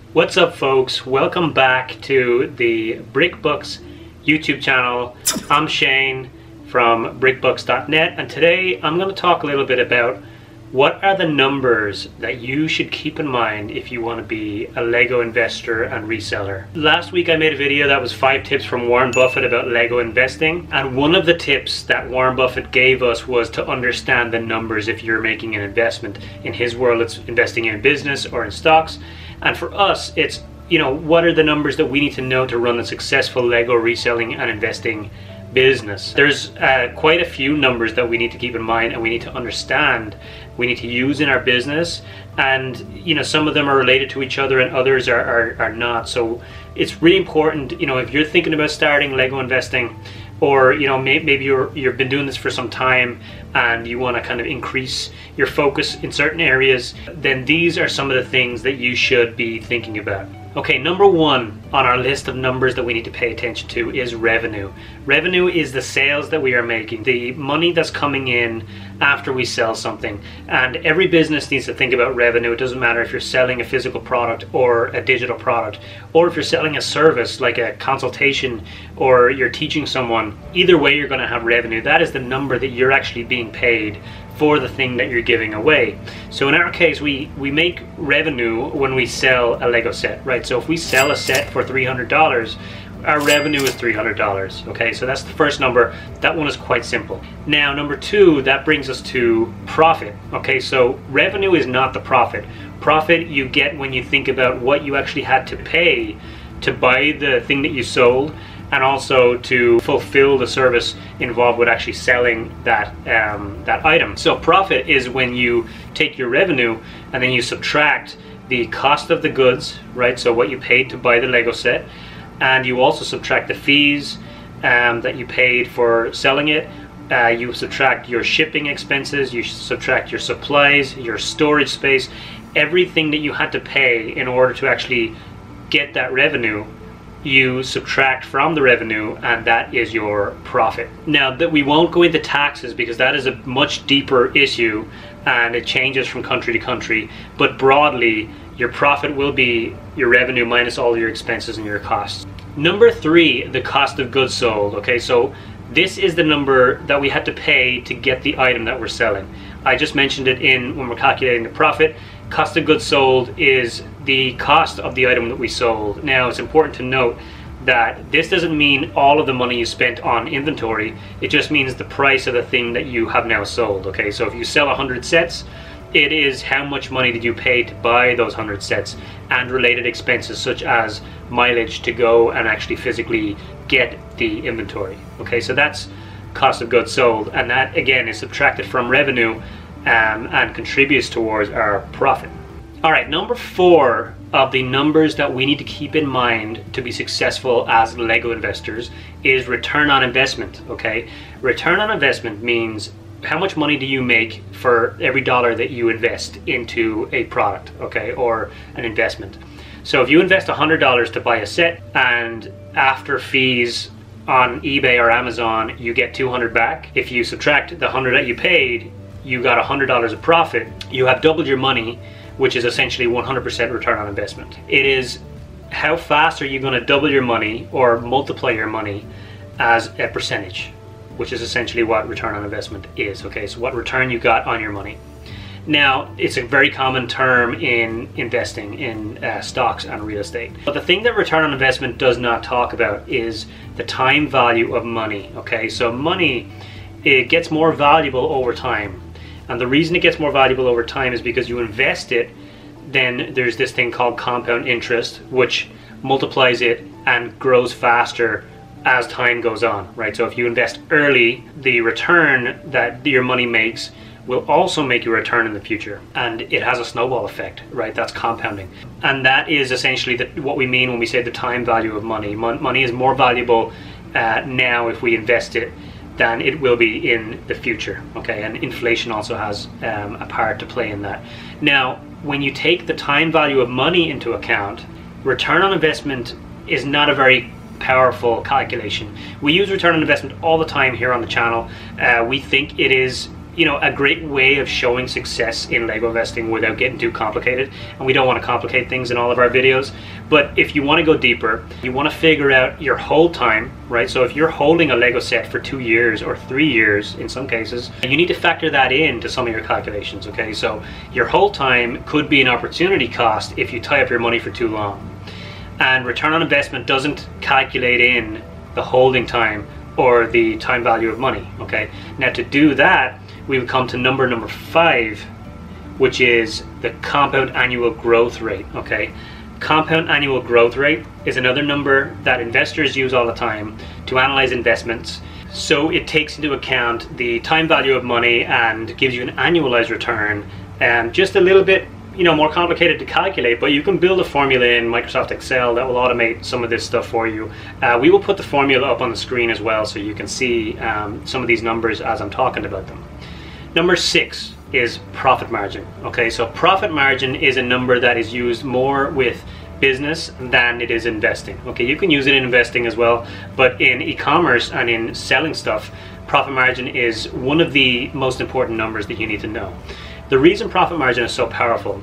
What's up, folks? Welcome back to the BrickBooks YouTube channel. I'm Shane from BrickBooks.net, and today I'm going to talk a little bit about what are the numbers that you should keep in mind if you want to be a Lego investor and reseller. Last week I made a video that was 5 tips from Warren Buffett about Lego investing, and one of the tips that Warren Buffett gave us was to understand the numbers if you're making an investment. In his world, it's investing in a business or in stocks, and for us it's, what are the numbers that we need to know to run a successful Lego reselling and investing business. There's quite a few numbers that we need to keep in mind and we need to understand, we need to use in our business, and some of them are related to each other and others are not. So it's really important, if you're thinking about starting Lego investing, or maybe you've been doing this for some time and you want to kind of increase your focus in certain areas, then these are some of the things that you should be thinking about. Okay, number one on our list of numbers that we need to pay attention to is revenue. Revenue is the sales that we are making, the money that's coming in after we sell something. And every business needs to think about revenue. It doesn't matter if you're selling a physical product or a digital product, or if you're selling a service like a consultation or you're teaching someone. Either way, you're going to have revenue. That is the number that you're actually being paid for the thing that you're giving away. So in our case, we make revenue when we sell a Lego set, right? So if we sell a set for $300, our revenue is $300. Okay, so that's the first number. That one is quite simple. Now, number two, that brings us to profit. Okay, so revenue is not the profit. Profit you get when you think about what you actually had to pay to buy the thing that you sold, and also to fulfill the service involved with actually selling that that item. So profit is when you take your revenue and then you subtract the cost of the goods, right? So what you paid to buy the Lego set, and you also subtract the fees that you paid for selling it. You subtract your shipping expenses, you subtract your supplies, your storage space, everything that you had to pay in order to actually get that revenue. You subtract from the revenue, and that is your profit. Now, that we won't go into taxes because that is a much deeper issue and it changes from country to country, but broadly your profit will be your revenue minus all your expenses and your costs. Number three, the cost of goods sold. Okay, so this is the number that we had to pay to get the item that we're selling. I just mentioned it when we're calculating the profit. Cost of goods sold is the cost of the item that we sold. Now, it's important to note that this doesn't mean all of the money you spent on inventory. It just means the price of the thing that you have now sold. Okay, so if you sell 100 sets, it is how much money did you pay to buy those 100 sets and related expenses such as mileage to go and actually physically get the inventory. Okay, so that's cost of goods sold, and that again is subtracted from revenue and contributes towards our profit. All right, number four of the numbers that we need to keep in mind to be successful as Lego investors is return on investment. Okay, return on investment means how much money do you make for every dollar that you invest into a product, okay, or an investment. So if you invest $100 to buy a set, and after fees on eBay or Amazon you get $200 back, if you subtract the $100 that you paid, you got $100 of profit. You have doubled your money, which is essentially 100% return on investment. It is how fast are you going to double your money or multiply your money as a percentage, which is essentially what return on investment is. Okay, so what return you got on your money. Now, it's a very common term in investing in stocks and real estate. But the thing that return on investment does not talk about is the time value of money. Okay, so money, it gets more valuable over time. And the reason it gets more valuable over time is because you invest it, then there's this thing called compound interest, which multiplies it and grows faster as time goes on, right? So if you invest early, the return that your money makes will also make you a return in the future, and it has a snowball effect, right? That's compounding, and that is essentially what we mean when we say the time value of money. Money is more valuable now if we invest it than it will be in the future. Okay, and inflation also has a part to play in that. Now, when you take the time value of money into account, return on investment is not a very powerful calculation. We use return on investment all the time here on the channel. We think it is a great way of showing success in Lego investing without getting too complicated, and we don't want to complicate things in all of our videos. But if you want to go deeper, you want to figure out your hold time, right? So if you're holding a Lego set for 2 years or 3 years in some cases, you need to factor that into some of your calculations, okay? So your hold time could be an opportunity cost if you tie up your money for too long. And return on investment doesn't calculate in the holding time or the time value of money, okay? Now to do that, we would come to number 5, which is the compound annual growth rate, okay? Compound annual growth rate is another number that investors use all the time to analyze investments. So it takes into account the time value of money and gives you an annualized return, and just a little bit more complicated to calculate, but you can build a formula in Microsoft Excel that will automate some of this stuff for you. We will put the formula up on the screen as well, so you can see some of these numbers as I'm talking about them. Number 6 is profit margin. Okay, so profit margin is a number that is used more with business than it is investing. Okay, you can use it in investing as well, but in e-commerce and in selling stuff, profit margin is one of the most important numbers that you need to know. The reason profit margin is so powerful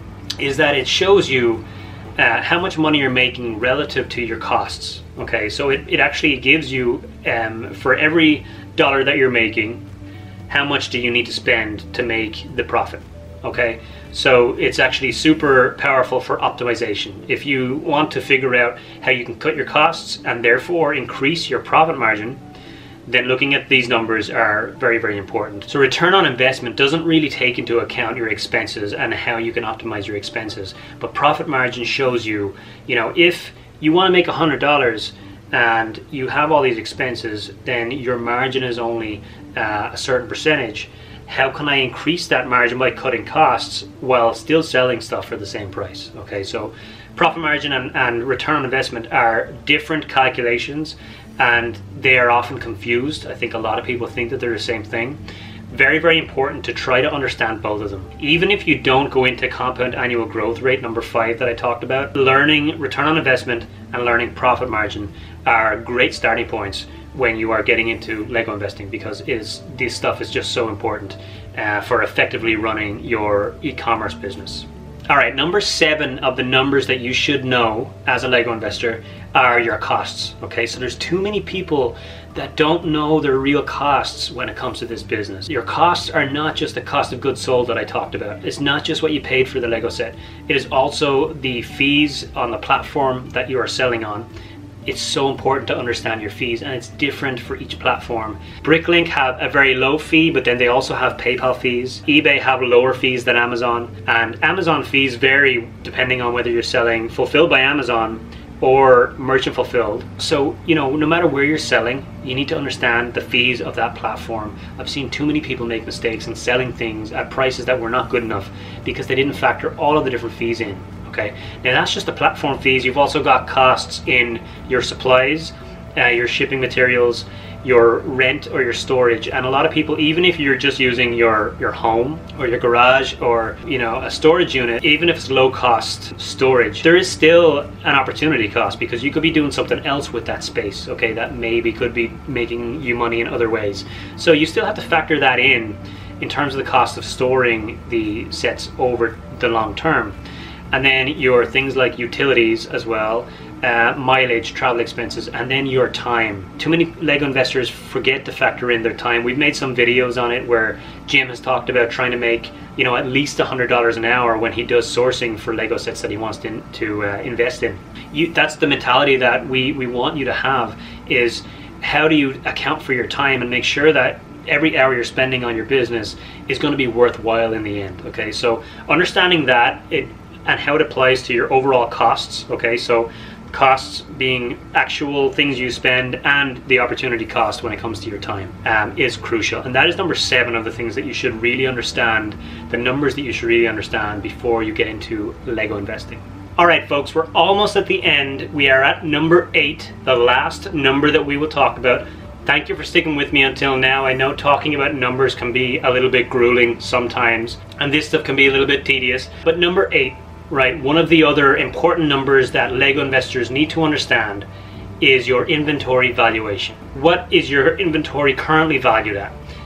is that it shows you how much money you're making relative to your costs. Okay, so it actually gives you, for every dollar that you're making, how much do you need to spend to make the profit. Okay, so it's actually super powerful for optimization. If you want to figure out how you can cut your costs and therefore increase your profit margin, then looking at these numbers are very, very important. So return on investment doesn't really take into account your expenses and how you can optimize your expenses, but profit margin shows you, if you want to make $100 and you have all these expenses, then your margin is only a certain percentage. How can I increase that margin by cutting costs while still selling stuff for the same price? Okay, so profit margin and return on investment are different calculations, and they are often confused. I think a lot of people think that they're the same thing. Very, very important to try to understand both of them. Even if you don't go into compound annual growth rate, number 5 that I talked about, learning return on investment and learning profit margin are great starting points when you are getting into Lego investing, because this stuff is just so important for effectively running your e-commerce business. All right, number 7 of the numbers that you should know as a Lego investor are your costs. Okay, so there's too many people that don't know their real costs when it comes to this business. Your costs are not just the cost of goods sold that I talked about. It's not just what you paid for the Lego set. It is also the fees on the platform that you are selling on. It's so important to understand your fees, and it's different for each platform. Bricklink have a very low fee, but then they also have PayPal fees. eBay have lower fees than Amazon, and Amazon fees vary depending on whether you're selling fulfilled by Amazon or merchant fulfilled. So, no matter where you're selling, you need to understand the fees of that platform. I've seen too many people make mistakes in selling things at prices that were not good enough because they didn't factor all of the different fees in. Okay, now that's just the platform fees. You've also got costs in your supplies, your shipping materials, your rent or your storage. And a lot of people, even if you're just using your home or your garage or a storage unit, even if it's low cost storage, there is still an opportunity cost, because you could be doing something else with that space, okay, that maybe could be making you money in other ways. So you still have to factor that in terms of the cost of storing the sets over the long term. And then your things like utilities as well, mileage, travel expenses, and then your time. Too many Lego investors forget to factor in their time. We've made some videos on it where Jim has talked about trying to make at least $100 an hour when he does sourcing for Lego sets that he wants to invest in. That's the mentality that we want you to have, is how do you account for your time and make sure that every hour you're spending on your business is going to be worthwhile in the end. Okay, so understanding that and how it applies to your overall costs. Okay, so costs being actual things you spend and the opportunity cost when it comes to your time is crucial. And that is number 7 of the things that you should really understand, the numbers that you should really understand before you get into Lego investing. All right, folks, we're almost at the end. We are at number 8, the last number that we will talk about. Thank you for sticking with me until now. I know talking about numbers can be a little bit grueling sometimes, and this stuff can be a little bit tedious. But number 8, right, one of the other important numbers that Lego investors need to understand is your inventory valuation. What is your inventory currently valued at?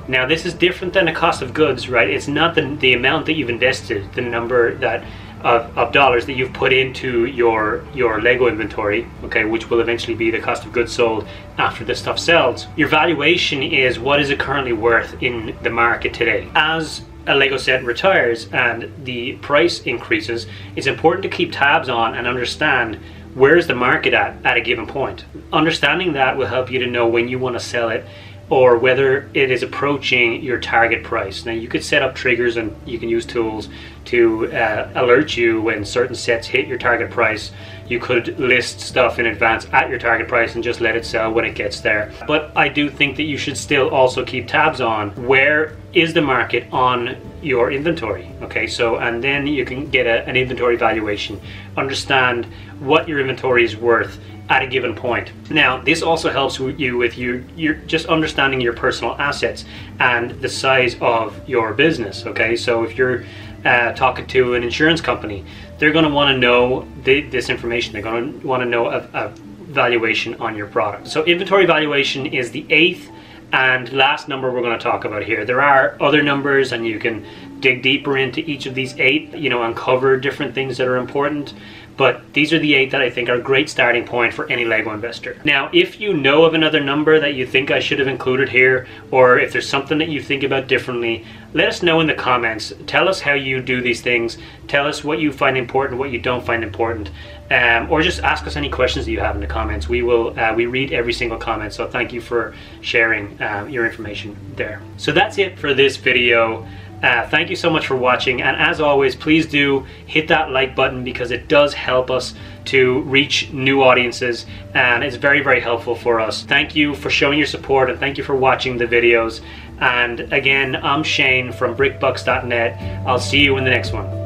Now this is different than a cost of goods, right? It's not the amount that you've invested, the number that of dollars that you've put into your Lego inventory, okay, which will eventually be the cost of goods sold after the stuff sells. Your valuation is what is it currently worth in the market today. As a Lego set retires and the price increases, it's important to keep tabs on and understand where is the market at a given point. Understanding that will help you to know when you want to sell it or whether it is approaching your target price. Now you could set up triggers and you can use tools to alert you when certain sets hit your target price. You could list stuff in advance at your target price and just let it sell when it gets there. But I do think that you should still also keep tabs on where is the market on your inventory. Okay, so and then you can get an inventory valuation, understand what your inventory is worth at a given point. Now this also helps you with your just understanding your personal assets and the size of your business. Okay, so if you're talking to an insurance company, they're going to want to know this information. They're going to want to know a valuation on your product. So inventory valuation is the 8th and last number we're going to talk about here. There are other numbers and you can dig deeper into each of these 8, uncover different things that are important. But these are the 8 that I think are a great starting point for any Lego investor. Now, if you know of another number that you think I should have included here, or if there's something that you think about differently, let us know in the comments. Tell us how you do these things. Tell us what you find important, what you don't find important, or just ask us any questions that you have in the comments. We read every single comment, so thank you for sharing your information there. So that's it for this video. Thank you so much for watching, and as always, please do hit that like button because it does help us to reach new audiences and it's very, very helpful for us. Thank you for showing your support and thank you for watching the videos. And again, I'm Shane from BrickBucks.net. I'll see you in the next one.